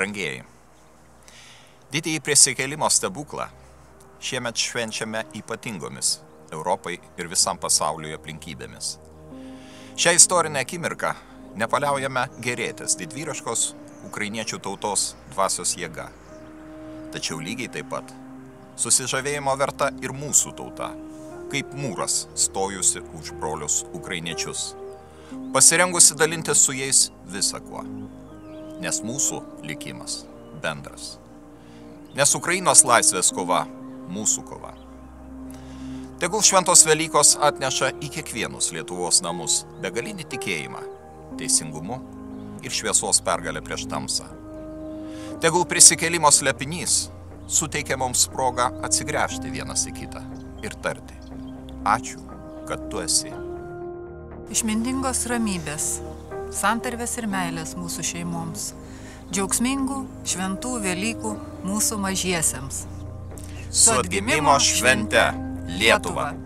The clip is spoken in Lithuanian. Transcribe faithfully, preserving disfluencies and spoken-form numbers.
Brangieji, didįjį prisikėlimo stebuklą šiemet švenčiame ypatingomis Europai ir visam pasauliui aplinkybėmis. Šią istorinę akimirką nepaliaujame gerėtis didvyriškos ukrainiečių tautos dvasios jėga. Tačiau lygiai taip pat susižavėjimo verta ir mūsų tauta, kaip mūras stojusi už brolius ukrainiečius, pasirengusi dalintis su jais visa kuo. Nes mūsų likimas bendras. Nes Ukrainos laisvės kova mūsų kova. Tegul šventos Velykos atneša į kiekvienus Lietuvos namus begalinį tikėjimą, teisingumu ir šviesos pergalę prieš tamsą. Tegul prisikėlimo slėpinys suteikia mums progą atsigręžti vienas į kitą ir tarti: ačiū, kad tu esi. Išmintingos ramybės, santarvės ir meilės mūsų šeimoms, džiaugsmingų, šventų Velykų mūsų mažiesiems. Su atgimimo švente Lietuva!